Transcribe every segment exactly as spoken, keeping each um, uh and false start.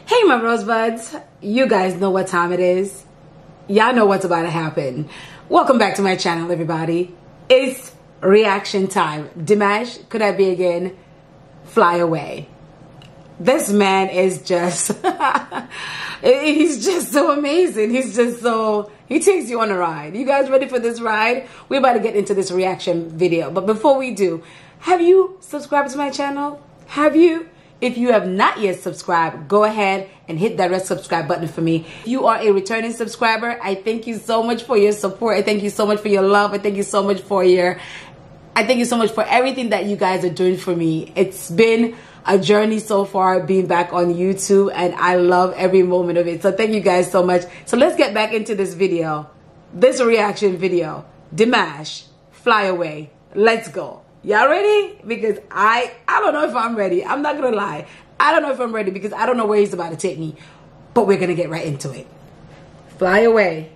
Hey my rosebuds, you guys know what time it is. Y'all know what's about to happen. Welcome back to my channel, everybody. It's reaction time. Dimash, could I be again? Fly away. This man is just, he's just so amazing. He's just so, he takes you on a ride. You guys ready for this ride? We're about to get into this reaction video. But before we do, have you subscribed to my channel? Have you? If you have not yet subscribed, go ahead and hit that red subscribe button for me. If you are a returning subscriber, I thank you so much for your support. I thank you so much for your love. I thank you so much for your, I thank you so much for everything that you guys are doing for me. It's been a journey so far being back on YouTube, and I love every moment of it. So thank you guys so much. So let's get back into this video, this reaction video. Dimash, Fly Away. Let's go. Y'all ready? Because I I don't know if I'm ready. I'm not gonna lie. I don't know if I'm ready because I don't know where he's about to take me. But we're gonna get right into it. Fly away.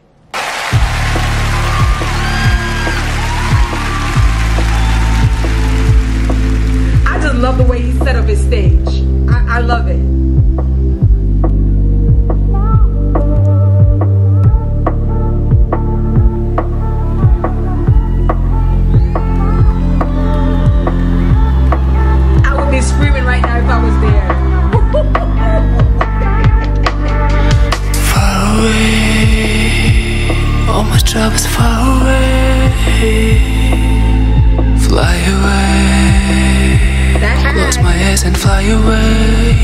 I just love the way he set up his stage. I, I love it. Screaming right now if I was there. Far away, all my troubles far away. Fly away, close my eyes and fly away.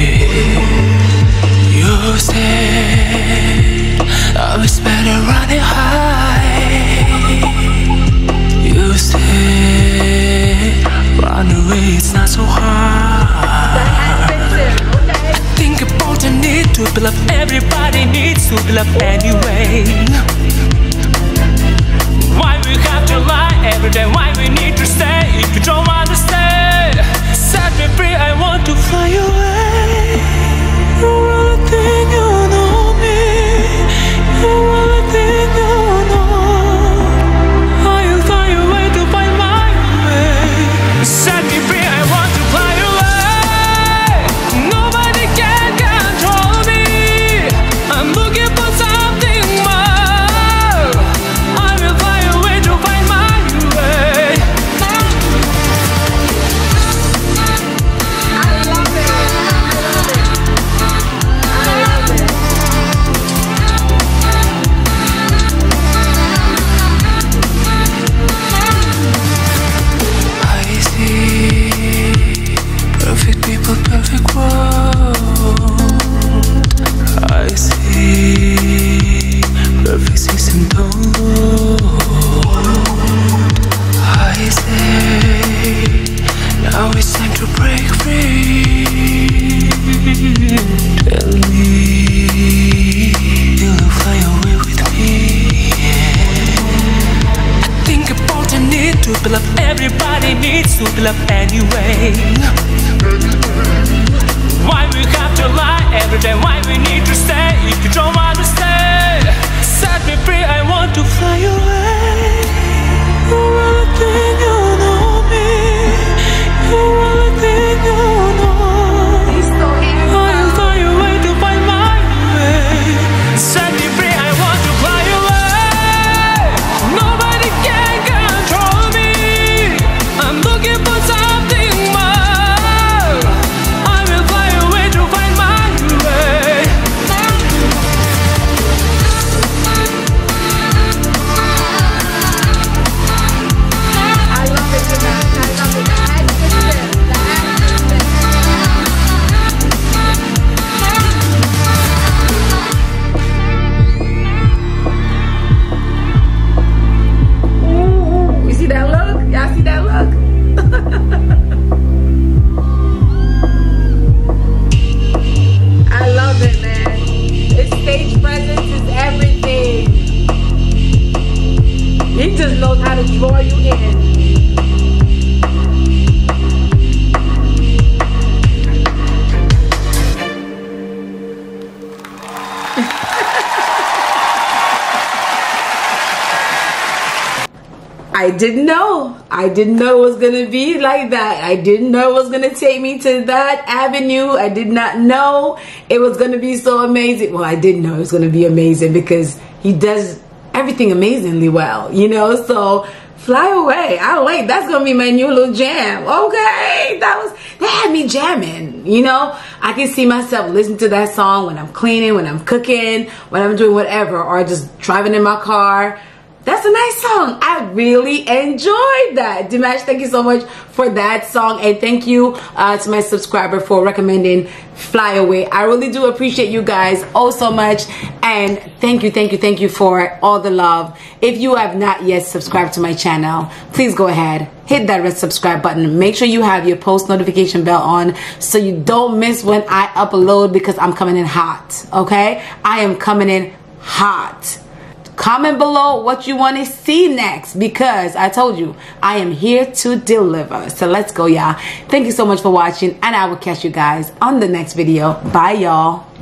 You said I was better running high. You said run away, it's not so hard. Think about the need to be loved. Everybody needs to be loved anyway. Why we have to lie every day? Why we need to stay if you don't want to stay? Set me free, I want to fly away. You're everything you know me. You're everything you know. I'll fly away to find my way. Set me free, I want to fly away. Nobody can control me. I'm looking for something more. I will fly away to find my way. I love it. I love it. I love it. I see perfect people, perfect world. I see perfect season don't. I say now it's time to break free. Tell me you'll fly away with me. I think about the need to be loved. Everybody needs to be loved anyway. Why we have to lie every day? Why we need to stay if you don't want to stay? Set me free, I want to fly away. You're everything you know me. You're everything you know. He's so handsome. I'll fly away to find my way. Set me free, I want to fly away. Nobody can control me. I'm looking for something more. I will fly away to find my way. I love it, Dimash. I love it. The accent, the accent. Ooh, you see that look? Y'all see that look? I love it, man. His stage presence is everything. He just knows how to draw you in. I I didn't know. I didn't know it was gonna be like that. I didn't know it was gonna take me to that avenue. I did not know it was gonna be so amazing. Well, I didn't know it was gonna be amazing because he does everything amazingly well, you know. So Fly Away, I like, that's gonna be my new little jam. Okay, that was, that had me jamming, you know. I can see myself listening to that song when I'm cleaning, when I'm cooking, when I'm doing whatever, or just driving in my car. That's a nice song. I really enjoyed that. Dimash, thank you so much for that song, and thank you uh, to my subscriber for recommending Fly Away. I really do appreciate you guys oh so much, and thank you, thank you, thank you for all the love. If you have not yet subscribed to my channel, please go ahead, hit that red subscribe button. Make sure you have your post notification bell on so you don't miss when I upload, because I'm coming in hot, okay? I am coming in hot. Comment below what you want to see next, because I told you I am here to deliver. So let's go, y'all. Thank you so much for watching, and I will catch you guys on the next video. Bye, y'all.